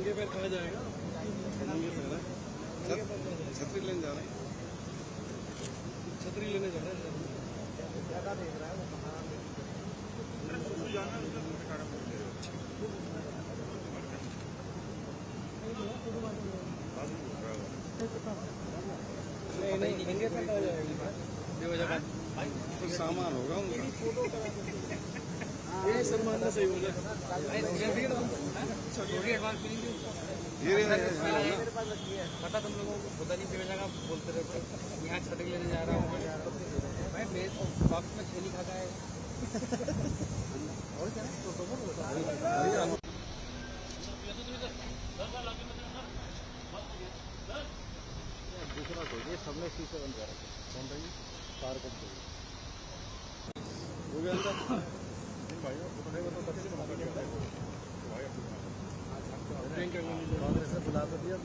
नंगे पैर कहाँ जाएगा? नंगे पैर छतरी लेने जा रहे हैं। छतरी लेने जा रहे हैं। ज़्यादा देख रहा है वो कहाँ नहीं नंगे पैर कहाँ जाएगा? कुछ सामान होगा उनका। ये सलमान ने सही बोला। पता तुम लोगों को पता नहीं किस जगह बोलते रहते यहाँ छतरी लेने जा रहा हूँ मैं बॉक्स में छेली खाता है और क्या दूसरा कोई ये सबने शीशे बन जा रहा है कौन रही कार कब हो गया अंदर भाई तो नहीं बता कैसे बना दिया कांग्रेस ने बुला तो दिया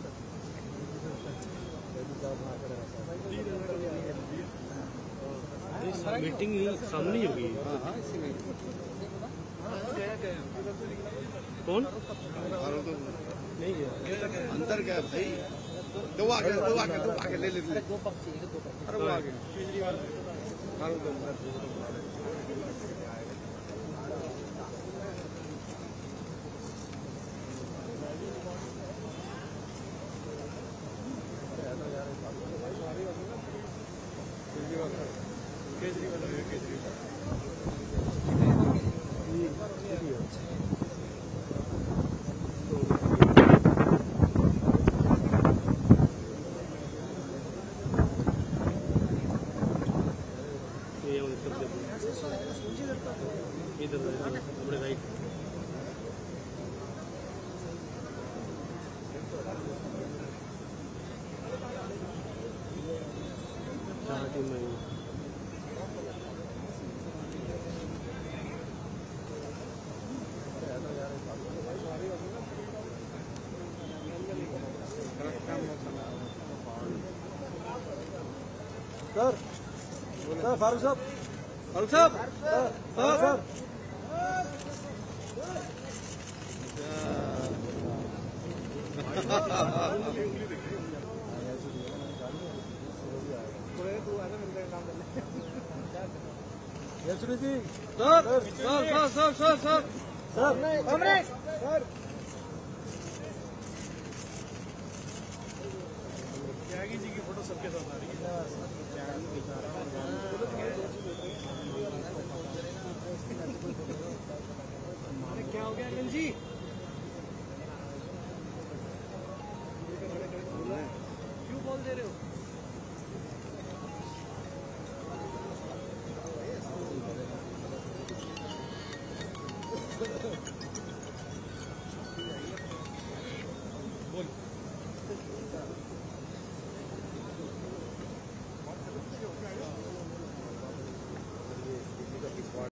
मीटिंग सामने ही होगी। हाँ इसी में कौन नहीं गया अंदर गया भाई दो आगे ले ले अरे वो आगे अपने राइट सर फारूक साहब सर त्यागी जी की फोटो सबके साथ आ रही है। क्या हो गया जी?